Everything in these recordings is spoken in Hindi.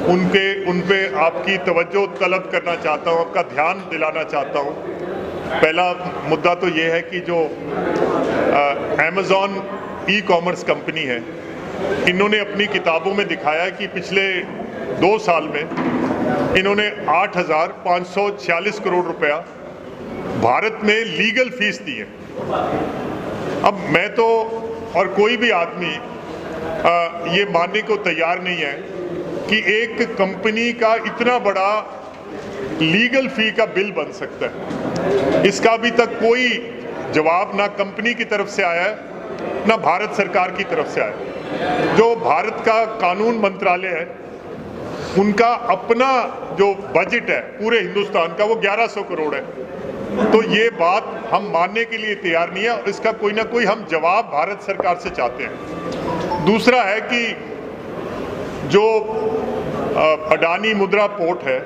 उन पे आपकी तवज्जो तलब करना चाहता हूँ, आपका ध्यान दिलाना चाहता हूँ। पहला मुद्दा तो ये है कि जो अमेज़ॉन ई कॉमर्स कंपनी है, इन्होंने अपनी किताबों में दिखाया है कि पिछले 2 साल में इन्होंने 8,546 करोड़ रुपया भारत में लीगल फीस दी है। अब मैं तो और कोई भी आदमी ये मानने को तैयार नहीं है कि एक कंपनी का इतना बड़ा लीगल फी का बिल बन सकता है। इसका अभी तक कोई जवाब ना कंपनी की तरफ से आया है ना भारत सरकार की तरफ से आया है। जो भारत का कानून मंत्रालय है, उनका अपना जो बजट है पूरे हिंदुस्तान का, वो 1100 करोड़ है। तो ये बात हम मानने के लिए तैयार नहीं है और इसका कोई ना कोई हम जवाब भारत सरकार से चाहते हैं। दूसरा है कि जो अडानी मुद्रा पोर्ट है,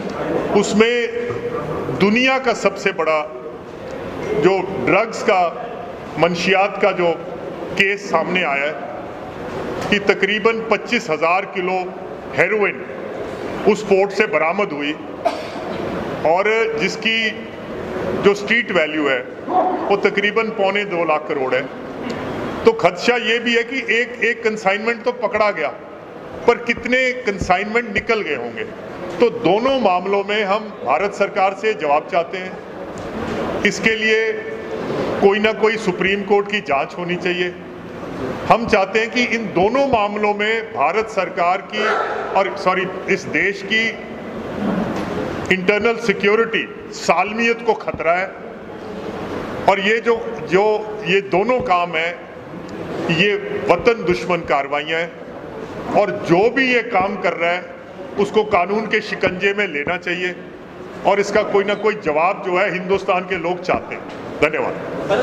उसमें दुनिया का सबसे बड़ा जो ड्रग्स का मंशियात का जो केस सामने आया है कि तकरीबन 25,000 किलो हेरोइन उस पोर्ट से बरामद हुई और जिसकी जो स्ट्रीट वैल्यू है वो तकरीबन 2.25 लाख करोड़ है। तो खदशा ये भी है कि एक कंसाइनमेंट तो पकड़ा गया, पर कितने कंसाइनमेंट निकल गए होंगे। तो दोनों मामलों में हम भारत सरकार से जवाब चाहते हैं। इसके लिए कोई ना कोई सुप्रीम कोर्ट की जांच होनी चाहिए। हम चाहते हैं कि इन दोनों मामलों में भारत सरकार की और इस देश की इंटरनल सिक्योरिटी सालमियत को खतरा है और ये जो ये दोनों काम है, ये वतन दुश्मन कार्रवाइयाँ हैं और जो भी ये काम कर रहा है उसको कानून के शिकंजे में लेना चाहिए और इसका कोई ना कोई जवाब जो है हिंदुस्तान के लोग चाहते हैं। धन्यवाद।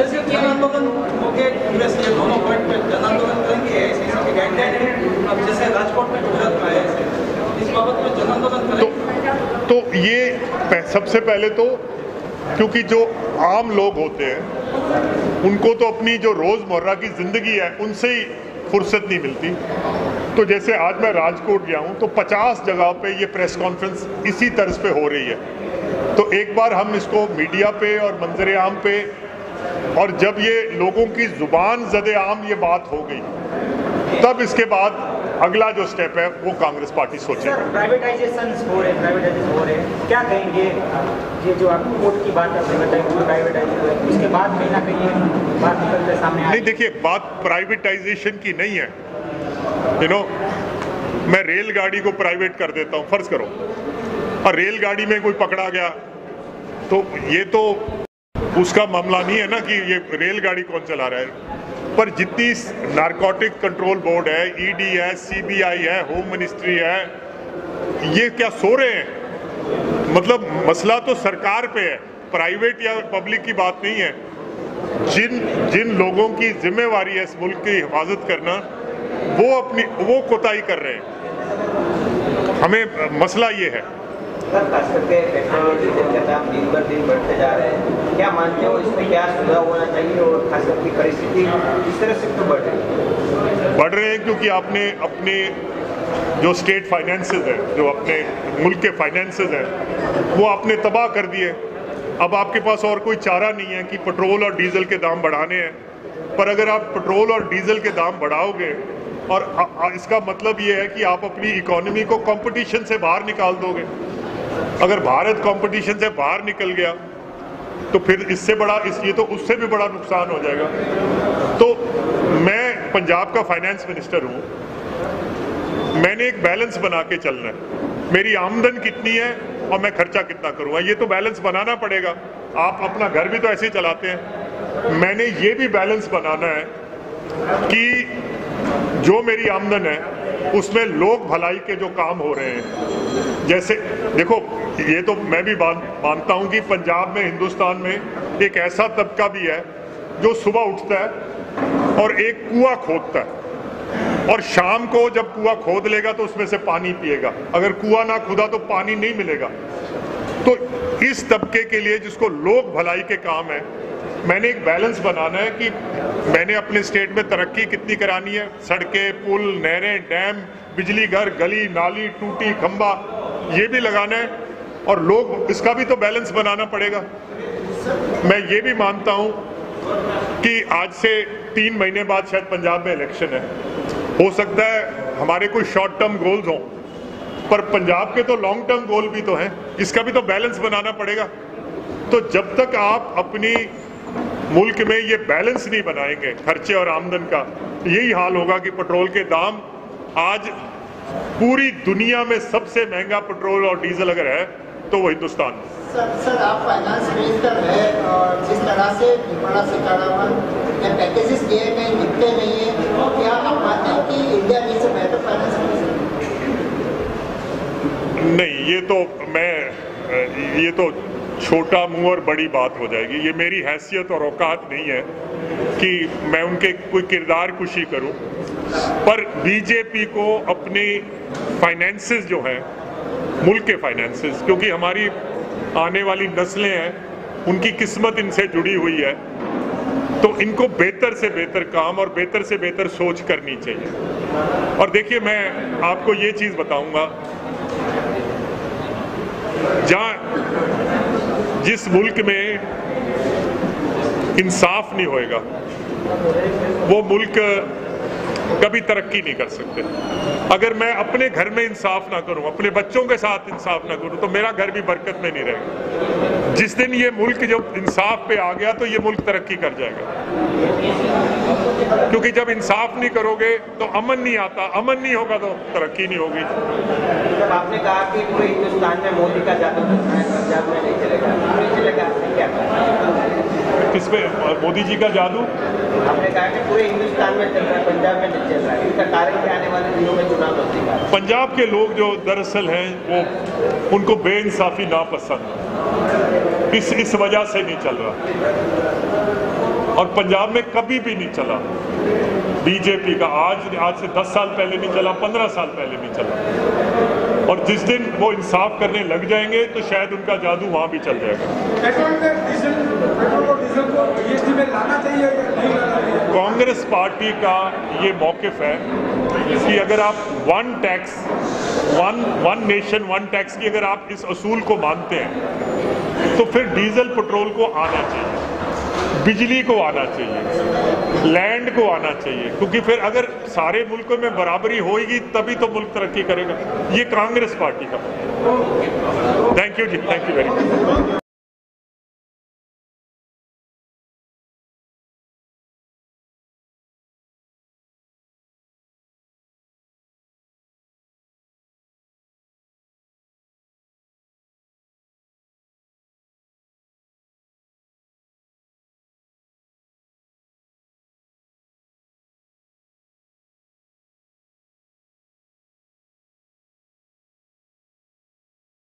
तो ये सबसे पहले तो क्योंकि जो आम लोग होते हैं उनको तो अपनी जो रोज़मर्रा की ज़िंदगी है उनसे ही फुर्सत नहीं मिलती। तो जैसे आज मैं राजकोट गया हूँ तो 50 जगह पे ये प्रेस कॉन्फ्रेंस इसी तर्ज पे हो रही है। तो एक बार हम इसको मीडिया पे और मंजर आम पे, और जब ये लोगों की ज़ुबान ज़दे आम ये बात हो गई, तब इसके बाद अगला जो स्टेप है वो कांग्रेस पार्टी सोचेगी। प्राइवेटाइजेशन हो रहे, क्या कहेंगे? ये जो आप कोर्ट की बात आपने बताई, प्राइवेटाइजेशन उसके बाद कहीं ना कहीं बात निकलते सामने नहीं, देखिए बात प्राइवेटाइजेशन की नहीं है। मैं रेलगाड़ी को प्राइवेट कर देता हूँ, फर्ज करो, और रेलगाड़ी में कोई पकड़ा गया तो ये तो उसका मामला नहीं है ना कि ये रेलगाड़ी कौन चला रहा है। पर जितनी नारकोटिक कंट्रोल बोर्ड है, ईडी है, सीबीआई है, होम मिनिस्ट्री है, ये क्या सो रहे हैं? मतलब मसला तो सरकार पे है, प्राइवेट या पब्लिक की बात नहीं है। जिन लोगों की जिम्मेवारी है इस मुल्क की हिफाजत करना, वो कोताही कर रहे हैं। हमें मसला ये है। खास करके टेक्नोलॉजी के दाम दिन ब दिन बढ़ते जा रहे हैं, क्या मानते हो इसमें क्या सुधार होना चाहिए? और खास करके परिस्थिति इस तरह से क्यों बढ़ रहे हैं? क्योंकि आपने अपने जो स्टेट फाइनेंसेस है, जो अपने मुल्क के फाइनेंसेस है, वो आपने तबाह कर दिए। अब आपके पास और कोई चारा नहीं है कि पेट्रोल और डीजल के दाम बढ़ाने हैं। पर अगर आप पेट्रोल और डीजल के दाम बढ़ाओगे और इसका मतलब ये है कि आप अपनी इकोनॉमी को कंपटीशन से बाहर निकाल दोगे। अगर भारत कंपटीशन से बाहर निकल गया तो फिर इससे बड़ा ये तो उससे भी बड़ा नुकसान हो जाएगा। तो मैं पंजाब का फाइनेंस मिनिस्टर हूँ, मैंने एक बैलेंस बना के चलना है। मेरी आमदन कितनी है और मैं खर्चा कितना करूँगा, ये तो बैलेंस बनाना पड़ेगा। आप अपना घर भी तो ऐसे ही चलाते हैं। मैंने ये भी बैलेंस बनाना है कि जो मेरी आमदन है उसमें लोक भलाई के जो काम हो रहे हैं, जैसे देखो, ये तो मैं भी मानता हूं कि पंजाब में, हिंदुस्तान में एक ऐसा तबका भी है जो सुबह उठता है और एक कुआं खोदता है और शाम को जब कुआं खोद लेगा तो उसमें से पानी पिएगा। अगर कुआं ना खुदा तो पानी नहीं मिलेगा। तो इस तबके के लिए जिसको लोक भलाई के काम है, मैंने एक बैलेंस बनाना है कि मैंने अपने स्टेट में तरक्की कितनी करानी है, सड़कें, पुल, नहरें, डैम, बिजली घर, गली नाली, टूटी खंबा, ये भी लगाना है, और लोग इसका भी तो बैलेंस बनाना पड़ेगा। मैं ये भी मानता हूं कि आज से 3 महीने बाद शायद पंजाब में इलेक्शन है, हो सकता है हमारे कोई शॉर्ट टर्म गोल्स हों, पर पंजाब के तो लॉन्ग टर्म गोल भी तो हैं, इसका भी तो बैलेंस बनाना पड़ेगा। तो जब तक आप अपनी मुल्क में ये बैलेंस नहीं बनाएंगे खर्चे और आमदन का, यही हाल होगा कि पेट्रोल के दाम आज पूरी दुनिया में सबसे महंगा पेट्रोल और डीजल अगर है तो वो हिंदुस्तान में। सर आप फाइनेंस मिनिस्टर है और जिस तरह से निर्मला सीतारमण ने पैकेजेस दिए कहीं निकले नहीं है, तो क्या आप मानते हैं कि India needs a better finance minister? नहीं, ये तो छोटा मुंह और बड़ी बात हो जाएगी। ये मेरी हैसियत और औकात नहीं है कि मैं उनके कोई किरदार कुशी करूं, पर बीजेपी को अपनी फाइनेंसेस जो हैं, मुल्क के फाइनेंसेस, क्योंकि हमारी आने वाली नस्लें हैं, उनकी किस्मत इनसे जुड़ी हुई है, तो इनको बेहतर से बेहतर काम और बेहतर से बेहतर सोच करनी चाहिए। और देखिए, मैं आपको ये चीज़ बताऊंगा, जिस मुल्क में इंसाफ नहीं होएगा वो मुल्क कभी तरक्की नहीं कर सकते। अगर मैं अपने घर में इंसाफ ना करूं, अपने बच्चों के साथ इंसाफ ना करूं, तो मेरा घर भी बरकत में नहीं रहेगा। जिस दिन ये मुल्क जब इंसाफ पे आ गया तो ये मुल्क तरक्की कर जाएगा, क्योंकि जब इंसाफ नहीं करोगे तो अमन नहीं आता, अमन नहीं होगा तो तरक्की नहीं होगी। जब आपने कहा कि पूरे हिंदुस्तान में मोदी का जादू पंजाब में नहीं चलेगा, नहीं चलेगा, क्या किस पे मोदी जी का जादू? आपने कहा कि पूरे हिंदुस्तान में चल रहा है, पंजाब में नहीं चल रहा है, इसका कारण क्या आने वाले दिनों में चुनाव होगा? पंजाब के लोग जो दरअसल हैं वो उनको बेइंसाफी नापसंद, इस वजह से नहीं चल रहा, और पंजाब में कभी भी नहीं चला बीजेपी का। आज से 10 साल पहले नहीं चला, 15 साल पहले नहीं चला, और जिस दिन वो इंसाफ करने लग जाएंगे तो शायद उनका जादू वहां भी चल जाएगा। पेट्रोल और डीजल को जीएसटी में लाना चाहिए या नहीं लाना चाहिए? कांग्रेस पार्टी का ये मौकिफ है कि अगर आप वन नेशन वन टैक्स की अगर आप इस असूल को मानते हैं तो फिर डीजल पेट्रोल को आना चाहिए, बिजली को आना चाहिए, लैंड को आना चाहिए, क्योंकि फिर अगर सारे मुल्कों में बराबरी होगी तभी तो मुल्क तरक्की करेगा। ये कांग्रेस पार्टी का। Thank you ji, thank you very much.